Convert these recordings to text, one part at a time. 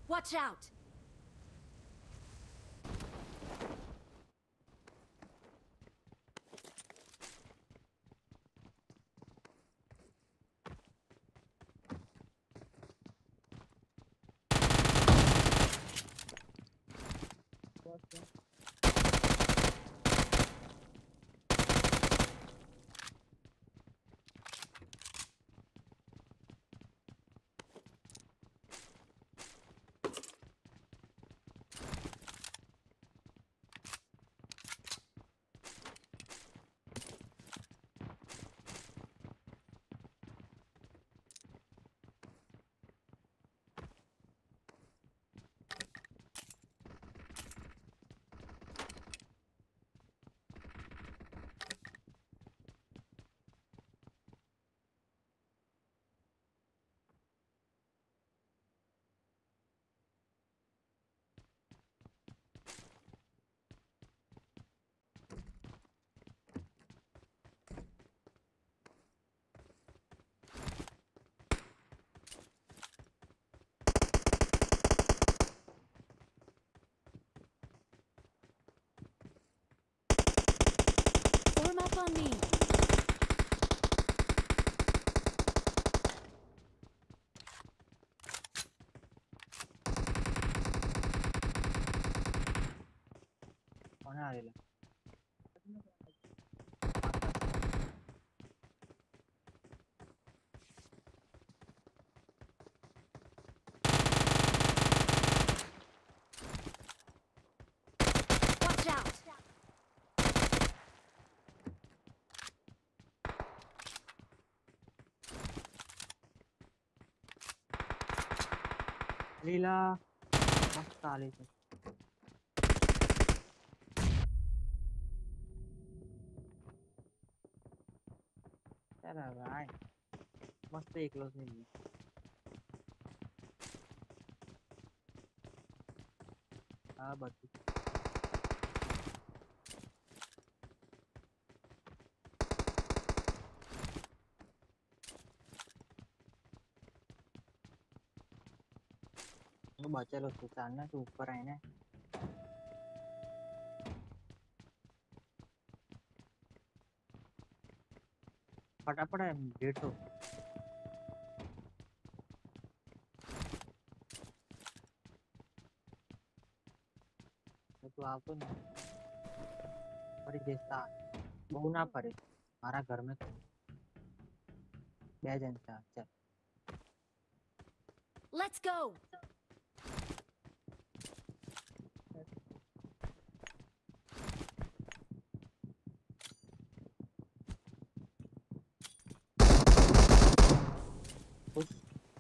Watch out! Form up on me. कोण आलेलं Watch out! लीला मस्त आली तू चला भाई मस्त एकलोच नाही हा बघ वो बचल उसको चालना तो ऊपर आए ना फटाफट आहे भेटो तू आवतो ना फरी देता बहू ना पड़े हमारा घर में બે જણ છે ચલ Let's go! खुश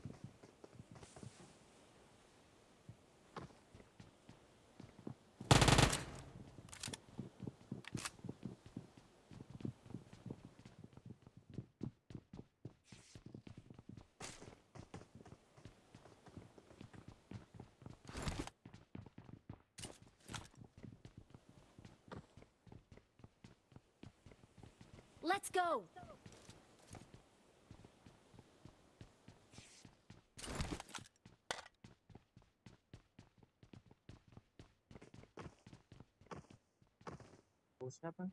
Let's go! दूसरा पण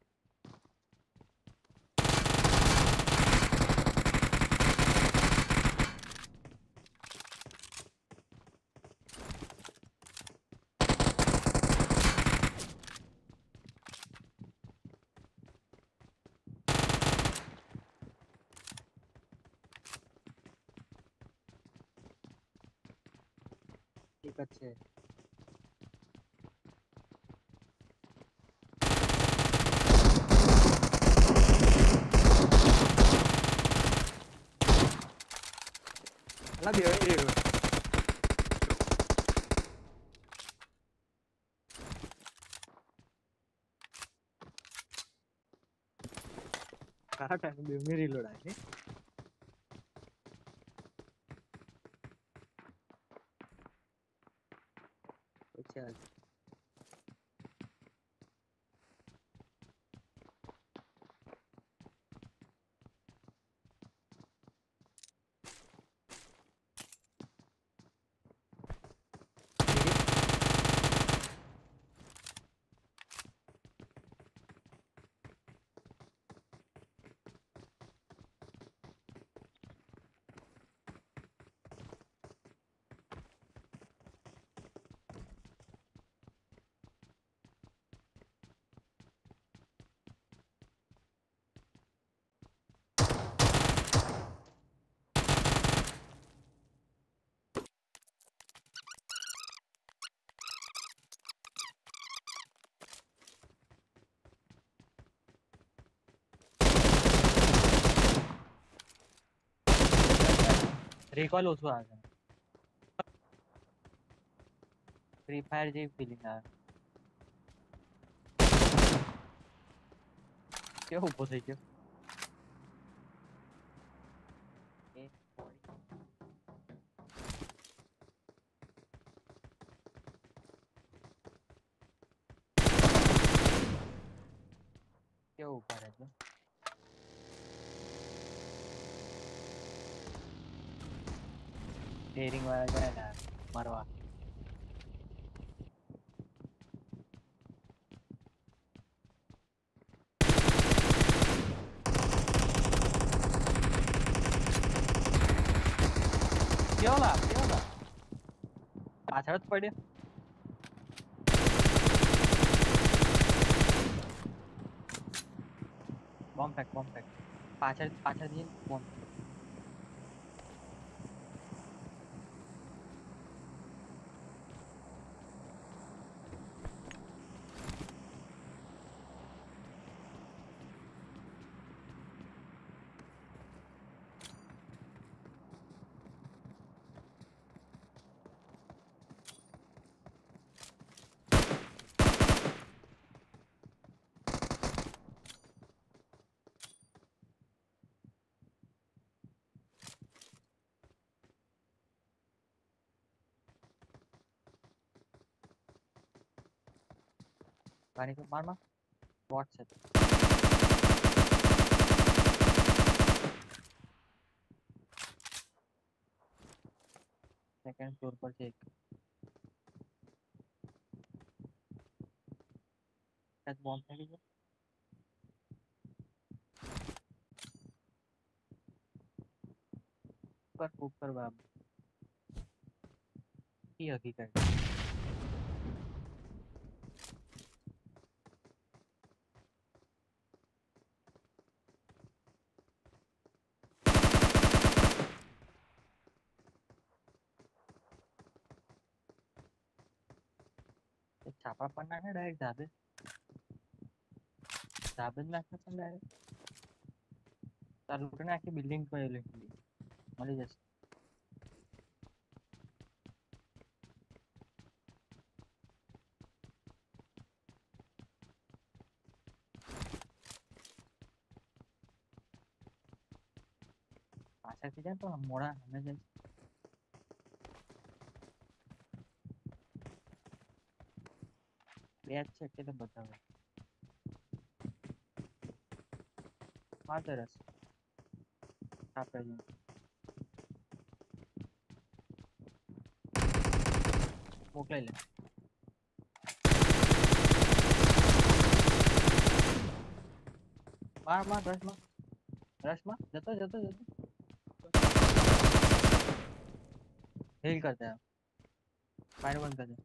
ठीक છે અલા બેહી રહ્યો કરા ટાઈમ બે મેરી લોડાય ને પછી रिकॉल ओછું આવે છે ફ્રી ફાયર જેવી ફીલિંગ આવે કેવો ઊભો થઈ ગયો એ કેવો ઊભા રહે છે ડેરિંગ વાળા ગયેલા મારવા કેવલા પાછળ જ પડ્યો બોમ્બ ફેક પાછળ જઈને બોમ્બ પાણી તો માર બોટ છે સેકન્ડ ફ્લોર પર છે એક કદાચ બોમ્બ ફેંકી ગયો ઉપર બાબ की हकीकत छापा पड़ना है डायरेक्ट ધાબે જ નાખે પણ ડાયરેક્ટ તાર લૂંટને આખી બિલ્ડિંગ પર મળી જશે પાછળથી જાય તો મોડા અમે જાય બે જ છે એટલે બતાવે માધરસ આપણે મોકલાઈ લે માર રશમાં જતો हील करते हैं फायर बंद कर दे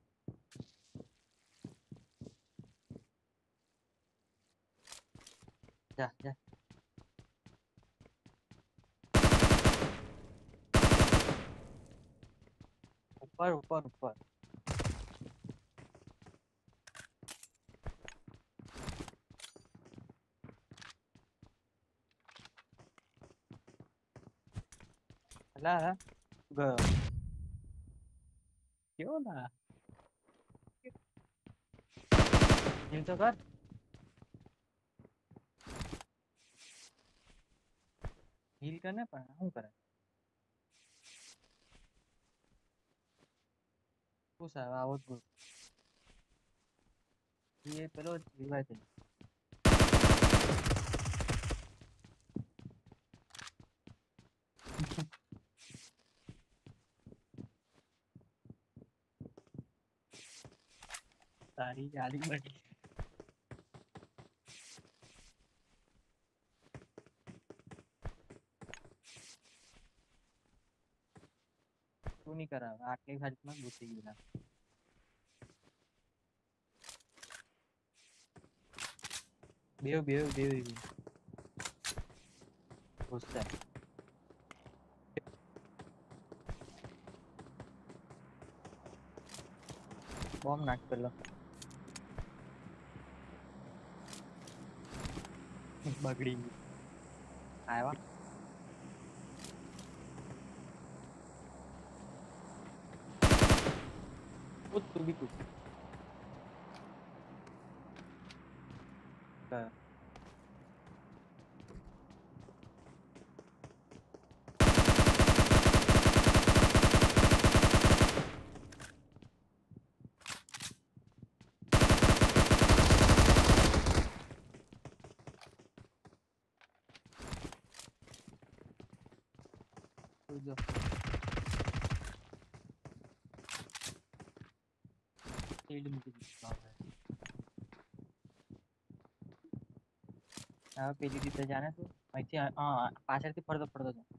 जा जा ऊपर ऊपर ऊपर ला गयो क्यों ना हील तो कर हील करने पर શું કરે શું સાહેબ આવો જ બોલ એ પેલો રિવાય થઈ તારી ગાડી બની તું નહીં કરાવે આટલી હાઈટમાં ઘૂસી ગયેલા બેવ ઘૂસતા બોમ્બ નાખ પેલો બગડી આવ્યા कुछ तू भी कुछ कर। तू जो फील्ड मुझे दिखा है પેલી રીતે જાણે તું અહીંથી પાછળથી ફરતો ફરતો જો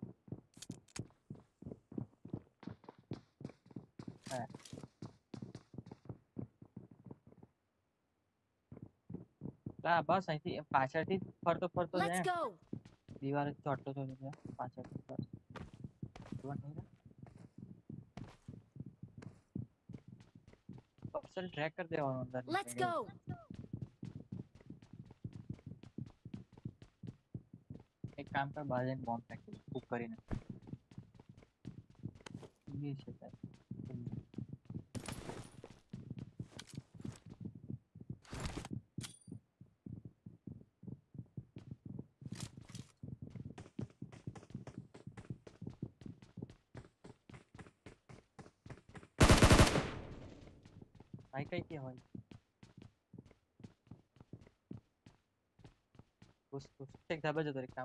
હા બસ અહીંથી પાછળથી ફરતો ફરતો Let's જાય go. દીવાલ ચોટતો ચોટતો જાય પાછળથી બસ ખબર નહીં ને અફસર ટ્રેક કરી દેવાનો અંદર Let's go. એક કામ કર બહાર જઈને બોમ્બ ફેંકી દે કુક કરીને એ છે સાહેબ ભાઈ કઈ કે હોય ઘુસ ઘુસ એક ધાબા જતો રે કામ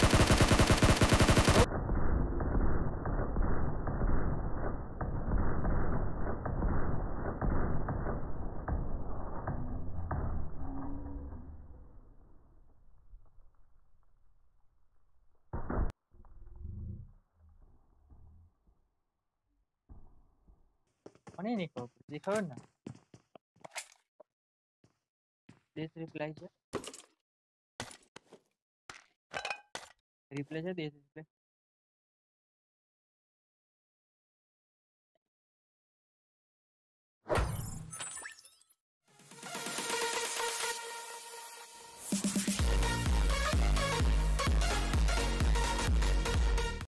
મને નહીં ખબર પડતી ખબર ને દેશ રિપ્લાય છે રિપ્લે છે દેશ રિપ્લે